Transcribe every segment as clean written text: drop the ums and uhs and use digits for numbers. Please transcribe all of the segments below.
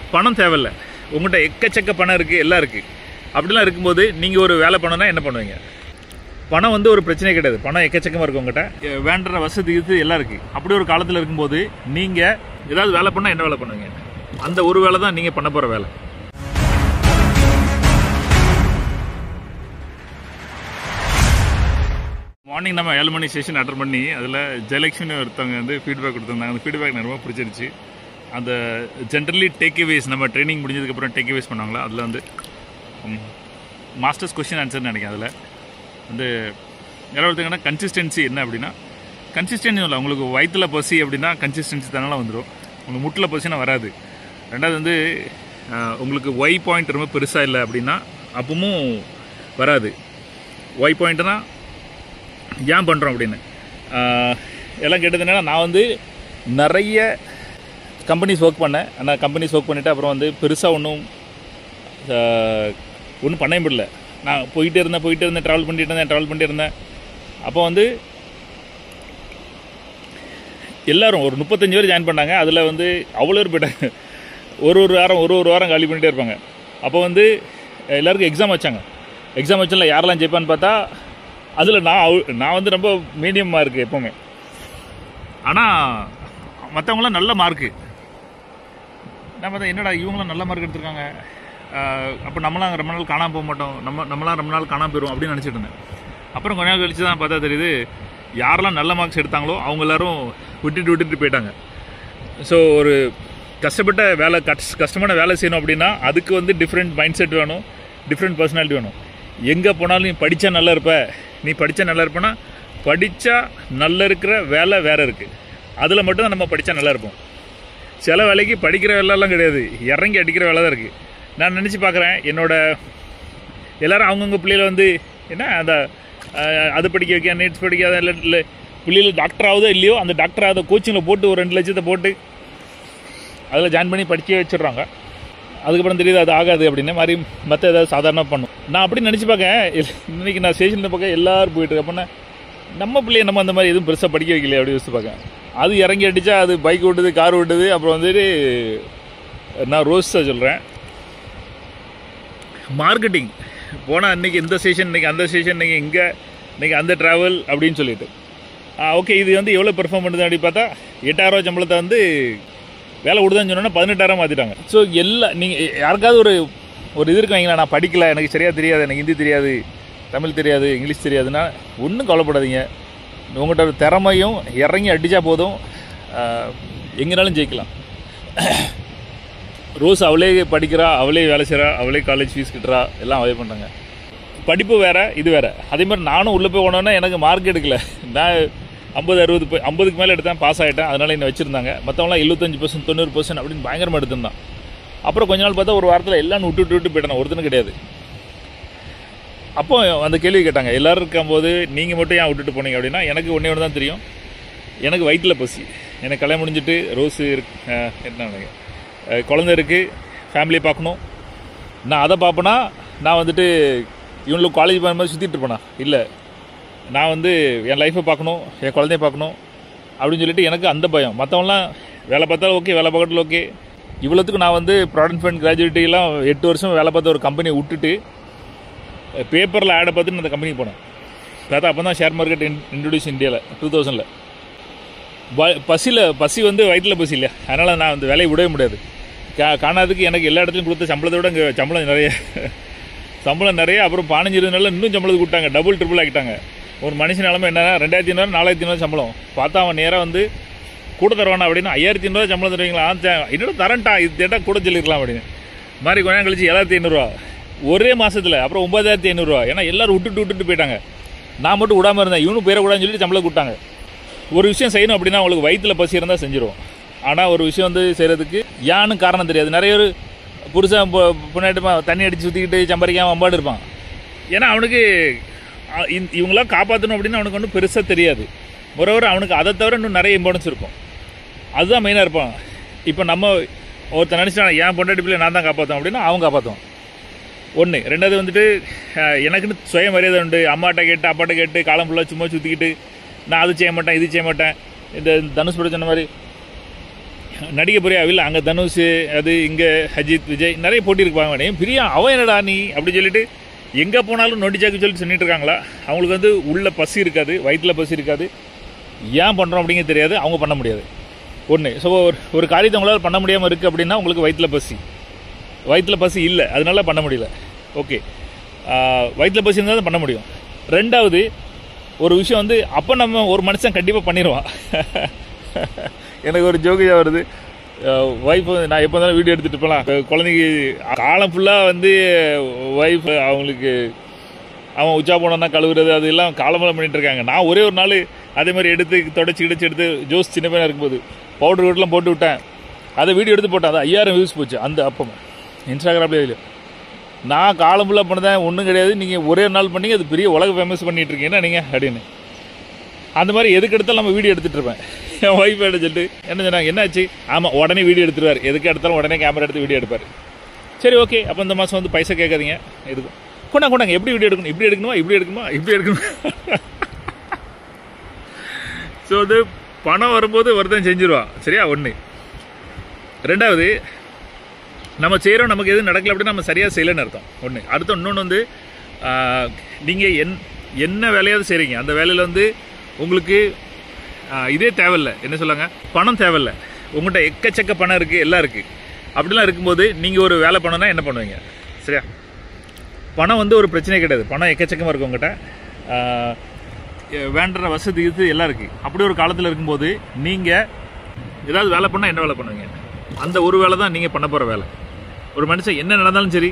பணம் தேவையில்லை, உங்கள்கிட்ட எக்கச்சக்க பணம் இருக்குது, எல்லாம் இருக்குது. அப்படிலாம் இருக்கும்போது நீங்கள் ஒரு வேலை பண்ணணும்னா என்ன பண்ணுவீங்க? பணம் வந்து ஒரு பிரச்சனை கிடையாது, பணம் எக்கச்சக்கமாக இருக்குது உங்கள்கிட்ட, வேண்டுற வசதி இது எல்லாம் இருக்குது. அப்படி ஒரு காலத்தில் இருக்கும்போது நீங்கள் ஏதாவது வேலை பண்ணால் என்ன வேலை பண்ணுவீங்க? அந்த ஒரு வேலை தான் நீங்கள் பண்ண போகிற வேலை. மார்னிங் நம்ம 7 மணி செஷன் அட்டன் பண்ணி அதில் ஜெயலக்ஷ்மி ஒருத்தவங்க வந்து ஃபீட்பேக் கொடுத்துருந்தாங்க. அந்த ஃபீட்பேக் எனக்கு ரொம்ப பிடிச்சிருச்சு. அந்த ஜென்ரலி டேக்அவேஸ் நம்ம ட்ரைனிங் முடிஞ்சதுக்கப்புறம் டேக்அவேஸ் பண்ணாங்களா, அதில் வந்து மாஸ்டர்ஸ் கொஸ்டின் ஆன்சர்னு நினைக்கிறேன். அதில் வந்து யாராவது ஒருத்தங்கன்னா கன்சிஸ்டன்சி என்ன அப்படின்னா, கன்சிஸ்டன்சி இல்லை, உங்களுக்கு வயிற்றில் பசி அப்படின்னா கன்சிஸ்டன்சி தானே வந்துடும், உங்களுக்கு முட்டில் பசினா வராது. ரெண்டாவது வந்து உங்களுக்கு ஒய் பாயிண்ட் ரொம்ப பெருசாக இல்லை அப்படின்னா அப்பவும் வராது. ஒய் பாயிண்ட்னா ஏன் பண்ணுறோம் அப்படின்னு எல்லாம் கேட்டதுனால நான் வந்து நிறைய கம்பெனிஸ் ஒர்க் பண்ணேன். ஆனால் கம்பெனிஸ் ஒர்க் பண்ணிவிட்டு அப்புறம் வந்து பெருசாக ஒன்றும் பண்ணவே முடியல. நான் போயிட்டே இருந்தேன், ட்ராவல் பண்ணிட்டு இருந்தேன். அப்போ வந்து எல்லோரும் ஒரு 35 பேர் ஜாயின் பண்ணாங்க. அதில் வந்து அவ்வளோ பேர் போயிட்டாங்க. ஒரு வாரம் காலி பண்ணிகிட்டே இருப்பாங்க. அப்போ வந்து எல்லாருக்கும் எக்ஸாம் வச்சாங்க. எக்ஸாம் வச்சதில் யாரெல்லாம் ஜெயிப்பான்னு பார்த்தா அதில் நான் வந்து ரொம்ப மீடியம் மார்க்கு எப்போவுமே. ஆனால் மற்றவங்களாம் நல்ல மார்க்கு. நான் பார்த்தா என்னடா இவங்களாம் நல்ல மார்க் எடுத்திருக்காங்க, அப்போ நம்மளாம் ரொம்ப நாள் காணாமல் போக மாட்டோம், நம்மளாம் ரொம்ப நாள் காணாமல் போயிடும் அப்படின்னு நினச்சிட்டு இருந்தேன். அப்புறம் கொஞ்ச நாள் கழிச்சு தான் பார்த்தா தெரியுது, யாரெல்லாம் நல்ல மார்க்ஸ் எடுத்தாங்களோ அவங்க எல்லோரும் விட்டுட்டு போயிட்டாங்க. ஸோ ஒரு கஷ்டப்பட்ட வேலை, கஷ்டமான வேலை செய்யணும் அப்படின்னா அதுக்கு வந்து டிஃப்ரெண்ட் மைண்ட் செட் வேணும், டிஃப்ரெண்ட் பர்சனாலிட்டி வேணும். எங்கே போனாலும் நீ படித்தா நல்லா இருப்பேன்னா படித்தா நல்லா இருக்கிற வேலை வேறு இருக்குது, அதில் மட்டும்தான் நம்ம படித்தா நல்லா இருப்போம். சில வேலைக்கு படிக்கிற வேலைலாம் கிடையாது, இறங்கி அடிக்கிற வேலை தான் இருக்குது. நான் நினச்சி பார்க்குறேன், எல்லோரும் அவங்கவுங்க பிள்ளைகளை வந்து என்ன அந்த அது படிக்க வைக்க, நீட்ஸ் படிக்காத இல்லை பிள்ளைகள் டாக்டர் ஆகுதோ இல்லையோ, அந்த டாக்டர் ஆகுத கோச்சிங்கில் போட்டு ஒரு 2 லட்சத்தை போட்டு அதில் ஜாயின் பண்ணி படிக்க வச்சிடுறாங்க. அதுக்கப்புறம் தெரியுது அது ஆகாது அப்படின்னு மாதிரி மற்ற ஏதாவது சாதாரணமாக பண்ணும். நான் அப்படி நினச்சி பார்க்கேன். இன்றைக்கி நான் ஸ்டேஷனில் பார்க்க எல்லோரும் போயிட்டு அப்படின்னா நம்ம பிள்ளைய நம்ம அந்த மாதிரி எதுவும் பெருசாக படிக்க வைக்கலையே அப்படி யோசிச்சு பார்க்கேன். அது இறங்கி அடித்தா அது பைக் ஓட்டுது, கார் ஓட்டுது. அப்புறம் வந்துட்டு நான் ரோஸாக சொல்கிறேன், மார்க்கெட்டிங் போனால் இன்றைக்கி இந்த ஸ்டேஷன், இன்றைக்கி அந்த ஸ்டேஷன், இன்றைக்கி அந்த ட்ராவல் அப்படின்னு சொல்லிட்டு ஓகே இது வந்து எவ்வளோ பெர்ஃபார்ம் பண்ணுது அப்படின்னு பார்த்தா 8000 சம்பளத்தை வந்து வேலை கொடுதான்னு சொன்னோன்னா 18000 மாற்றிட்டாங்க. ஸோ நீங்கள் யாருக்காவது ஒரு இது இருக்காங்களா, நான் படிக்கலை, எனக்கு சரியாக தெரியாது, எனக்கு ஹிந்தி தெரியாது, தமிழ் தெரியாது, இங்கிலீஷ் தெரியாதுன்னா ஒன்றும் கவலைப்படாதீங்க. உங்கள்கிட்ட திறமையும் இறங்கி அடித்தா போதும், எங்கேனாலும் ஜெயிக்கலாம். ரோஸ் அவளே படிக்கிறா, அவளே வேலை செய்கிறா, அவளே காலேஜ் ஃபீஸ் கட்டுறா, எல்லாம் அவளே பண்ணுறாங்க. படிப்பு வேறு, இது வேறு. அதே மாதிரி நானும் உள்ளே போய் போனோன்னா எனக்கு மார்க் எடுக்கலை. நான் 50-60 மேலே எடுத்தேன், பாஸ் ஆகிட்டேன். அதனால் என்னை வச்சுருந்தாங்க. மற்றவங்களாம் 75%, 90% அப்படின்னு பயங்கரமாக எடுத்திருந்தான். அப்புறம் கொஞ்ச நாள் பார்த்தா ஒரு வாரத்தில் எல்லாம் விட்டு போயிட்டேன், ஒருத்தனும் கிடையாது. அப்போ அந்த கேள்வி கேட்டாங்க, எல்லோரும் இருக்கும்போது நீங்கள் மட்டும் ஏன் விட்டுட்டு போனீங்க அப்படின்னா, எனக்கு ஒன்றே ஒன்று தான் தெரியும், எனக்கு வயிற்றில் பசி. எனக்கு கல்யாணம் முடிஞ்சிட்டு ரோஸு என்ன குழந்தை இருக்குது, ஃபேமிலியை பார்க்கணும். நான் அதை பார்ப்பேன்னா நான் வந்துட்டு இவங்களுக்கு காலேஜ் போகிற மாதிரி சுற்றிட்டு இருப்பேனா? இல்லை, நான் வந்து என் லைஃப்பை பார்க்கணும், என் குழந்தைய பார்க்கணும் அப்படின்னு சொல்லிட்டு எனக்கு அந்த பயம். மற்றவங்களாம் வேலை பார்த்தாலும் ஓகே, வேலை பார்க்கறதுல ஓகே. இவ்வளோத்துக்கு நான் வந்து ப்ராடக்ட் ஃபண்ட் கிராஜுவேட்டிலாம் 8 வருஷம் வேலை பார்த்த ஒரு கம்பெனியை விட்டுட்டு பேப்பரில் ஆடை பார்த்துட்டு அந்த கம்பெனிக்கு போனேன். பார்த்தா அப்போ தான் ஷேர் மார்க்கெட் இன்ட்ரடியூஸ் இந்தியாவில் 2000. பசி வந்து வயிற்றில் பசி இல்லையா, அதனால் நான் அந்த வேலையை விடவே முடியாது. காணாததுக்கு எனக்கு எல்லா இடத்துலையும் கொடுத்த சம்பளத்தை விட இங்கே சம்பளம் நிறைய. அப்புறம் 15-20 நாளில் இன்னும் சம்பளத்தை கொடுத்தாங்க, டபுள் ட்ரிபிள் ஆகிட்டாங்க. ஒரு மனுஷன் நிலமை என்ன, 2500 4500 சம்பளம். பார்த்தா அவன் நேராக வந்து கூட தருவானா அப்படின்னா 5500 சம்பளம் தருவீங்களா? என்னோட தரண்டா, இது தேட்டா கூட சொல்லியிருக்கலாம் அப்படின்னு மாதிரி. கொஞ்ச நாள் கழிச்சு 7500 ஒரே மாதத்தில். அப்புறம் 9500. ஏன்னா எல்லோரும் விட்டுட்டு போயிட்டாங்க. நான் மட்டும் விடாமல் இருந்தேன். இவனும் பேரக்கூடாதுன்னு சொல்லிட்டு சம்பளம் கொடுத்தாங்க. ஒரு விஷயம் செய்யணும் அப்படின்னா உங்களுக்கு வயிற்றில் பசி இருந்தால் செஞ்சிடும். ஆனால் ஒரு விஷயம் வந்து செய்கிறதுக்கு யான்னு காரணம் தெரியாது. நிறைய ஒரு புருஷன் பொண்ணாட்டு தண்ணி அடித்து சுற்றிக்கிட்டு சம்பாதிக்காமல் அம்பாடு இருப்பான். ஏன்னா அவனுக்கு இவங்களாம் காப்பாற்றணும் அப்படின்னு அவனுக்கு ஒன்றும் பெருசாக தெரியாது. ஒருவர் அவனுக்கு அதை தவிர இன்னும் நிறைய இம்பார்ட்டன்ஸ் இருக்கும். அதுதான் மெயினாக இருப்பான். இப்போ நம்ம ஒருத்தர் நினச்சிட்டான் என் பொண்டாட்டி பிள்ளை நான் தான் காப்பாற்றோம் அப்படின்னா அவன் காப்பாற்றுவான். ஒன்று. ரெண்டாவது வந்துட்டு எனக்குன்னு சுய மரியாதை உண்டு. அம்மாட்ட கேட்டு அப்பாட்ட கேட்டு காலம் ஃபுல்லாக சும்மா சுற்றிக்கிட்டு நான் அது செய்ய மாட்டேன் இது செய்ய மாட்டேன். இந்த தனுஷ் படம் சொன்ன மாதிரி நடிகை பிரியா இல்லை அங்கே தனுஷ் அது இங்கே அஜித் விஜய் நிறைய போட்டி இருப்பாங்க. பிரியா அவன் என்னடா நீ அப்படின்னு சொல்லிட்டு எங்கே போனாலும் நொண்டிச்சாக்கு சொல்லி சொல்லிட்டு இருக்காங்களா? அவங்களுக்கு வந்து உள்ள பசி இருக்காது, வயிற்றில் பசி இருக்காது, ஏன் பண்ணுறோம் அப்படிங்கிறது தெரியாது, அவங்க பண்ண முடியாது. ஒன்று ஸோ ஒரு காரியத்தை உங்களால் பண்ண முடியாமல் இருக்குது அப்படின்னா உங்களுக்கு வயிற்றில் பசி இல்லை, அதனால பண்ண முடியல. ஓகே, வயிற்றில் பசி இருந்தால் தான் பண்ண முடியும். ரெண்டாவது ஒரு விஷயம் வந்து அப்போ நம்ம ஒரு மனுஷன் கண்டிப்பாக பண்ணிடுவான். எனக்கு ஒரு ஜோக்கியாக வருது, ஒய்ஃப் நான் எப்போ இருந்தாலும் வீடியோ எடுத்துகிட்டு போகலாம், குழந்தைக்கு காலம் ஃபுல்லாக வந்து ஒய்ஃப் அவங்களுக்கு அவன் உச்சா போனோன்னா கழுவுறது அது எல்லாம் காலமெல்லாம் பண்ணிட்டு இருக்காங்க. நான் ஒரே ஒரு நாள் அதே மாதிரி எடுத்து தொடச்சி எடுத்து ஜோஸ் சின்ன பையனாக இருக்கும்போது பவுடர் வீட்டெலாம் போட்டு விட்டேன், அதை வீடியோ எடுத்து போட்டேன். அது 5000 வியூஸ் போச்சு அந்த அப்போ இன்ஸ்டாகிராம்லேயே. இல்லை நான் காலம் ஃபுல்லாக பண்ணதேன் ஒன்றும் கிடையாது, நீங்கள் ஒரே நாள் பண்ணி அது பெரிய உலக ஃபேமஸ் பண்ணிகிட்டு இருக்கீங்கன்னா நீங்கள் அப்படின்னு. அந்த மாதிரி எதுக்கு எடுத்தாலும் நம்ம வீடியோ எடுத்துகிட்டு இருப்பேன். என் ஒய்ஃப் எடுத்து சொல்லிட்டு என்ன சொன்னாங்க, என்னாச்சு? ஆமாம், உடனே வீடியோ எடுத்துருவார், எதுக்கு எடுத்தாலும் உடனே கேமரா எடுத்து வீடியோ எடுப்பார். சரி ஓகே, அப்போ இந்த மாதம் வந்து பைசா கேட்காதீங்க, எதுக்கும் கொண்டாங்க, எப்படி வீடியோ எடுக்கணும், இப்படி எடுக்கணுமா. ஸோ அது பணம் வரும்போது ஒருத்தன் செஞ்சிருவான், சரியா? ஒன்று. ரெண்டாவது, நம்ம செய்கிறோம், நமக்கு எதுவும் நடக்கல அப்படின்னா நம்ம சரியாக செய்யலைன்னு அர்த்தம். ஒன்று. அடுத்த இன்னொன்று வந்து நீங்கள் என்ன வேலையாவது செய்கிறீங்க, அந்த வேலையில் வந்து உங்களுக்கு இதே தேவையில்லை, என்ன சொல்லாங்க, பணம் தேவையில்லை, உங்கள்கிட்ட எக்கச்சக்க பணம் இருக்குது, எல்லாம் இருக்குது. அப்படிலாம் இருக்கும்போது நீங்கள் ஒரு வேலை பண்ணணும்னா என்ன பண்ணுவீங்க? சரியா? பணம் வந்து ஒரு பிரச்சனையே கிடையாது, பணம் எக்கச்சக்கமாக இருக்குது உங்கள்கிட்ட, வேண்டுற வசதி இது எல்லாம் இருக்குது. அப்படி ஒரு காலத்தில் இருக்கும்போது நீங்கள் ஏதாவது வேலை பண்ணால் என்ன வேலை பண்ணுவீங்க? அந்த ஒரு வேலை தான் நீங்கள் பண்ண போகிற வேலை. ஒரு மனுஷன் என்ன நடந்தாலும் சரி,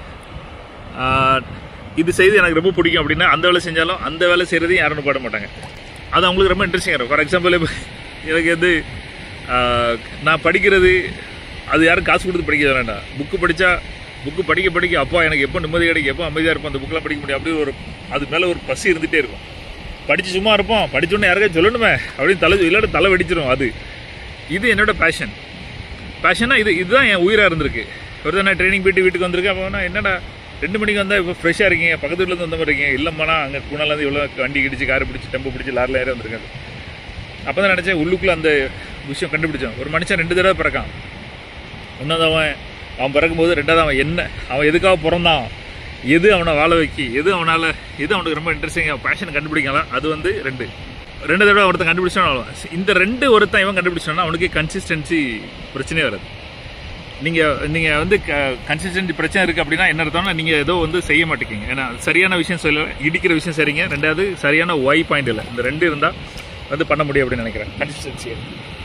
இது செய்து எனக்கு ரொம்ப பிடிக்கும் அப்படின்னா அந்த வேலை செஞ்சாலும் அந்த வேலை செய்கிறதையும் யாரும் பாட மாட்டாங்க. அது அவங்களுக்கு ரொம்ப இன்ட்ரெஸ்டிங்காக இருக்கும். ஃபார் எக்ஸாம்பிள், எனக்கு வந்து நான் படிக்கிறது அது யாரும் காசு கொடுத்து படிக்க வேண்டாம், புக்கு படிக்க அப்பா எனக்கு எப்போ நிம்மதி கிடைக்கும், எப்போ அமைதியாக இருப்போம், அந்த புக்கெலாம் படிக்க முடியும், அப்படி ஒரு அது மேலே ஒரு பசி இருந்துகிட்டே இருக்கும். படித்து சும்மா இருப்போம், படித்தோன்னே யாருக்காச்சும் சொல்லணுமே அப்படின்னு இல்லாட்ட தலை வெடிச்சிடும். இது என்னோட பேஷனாக இதுதான் என் உயிராக இருந்திருக்கு. ஒரு நான் ட்ரைனிங் போயிட்டு வீட்டுக்கு வந்திருக்கேன். அப்போ நான் என்னடா 2 மணிக்கு வந்தால் இப்போ ஃப்ரெஷ்ஷாக இருக்கீங்க, பக்கத்து வீட்டிலேருந்து வந்த மாதிரி இருக்கீங்க, இல்லைம்மாண்ணா அங்கே கூனாலேருந்து இவ்வளோ வண்டி கிடிச்சு காரை பிடிச்சி டெம்போ பிடிச்சி லாரில் ஏறி வந்திருக்காரு. அப்போ தான் நினச்சேன், உள்ளுக்குள்ளே அந்த விஷயம் கண்டுபிடிச்சான். ஒரு மனுஷன் 2 தடவை பிறக்கான். ஒன்றாவது அவன் பிறக்கும்போது, ரெண்டாவது அவன் எதுக்காக பிறந்தான், எது அவனை வாழ வைக்கி, எது அவனுக்கு ரொம்ப இன்ட்ரெஸ்டிங்காக பேஷன் கண்டுபிடிக்கலாம். அது வந்து 2 தடவை ஒருத்தன் கண்டுபிடிச்சாலும் இந்த 2 ஒருத்தன் இவன் கண்டுபிடிச்சானா அவனுக்கு கன்சிஸ்டன்சி பிரச்சனையே வராது. நீங்கள் வந்து கன்சிஸ்டன்சி பிரச்சனை இருக்குது அப்படின்னா என்ன அர்த்தம்னா நீங்கள் ஏதோ வந்து செய்ய மாட்டேங்கிங்க. ஏன்னா சரியான விஷயம் சொல்ல, இடிக்கிற விஷயம் சரிங்க, ரெண்டாவது சரியான ஒய் பாயிண்ட் இல்லை, இந்த 2 இருந்தால் வந்து பண்ண முடியும் அப்படின்னு நினைக்கிறேன். கன்சிஸ்டன்சி.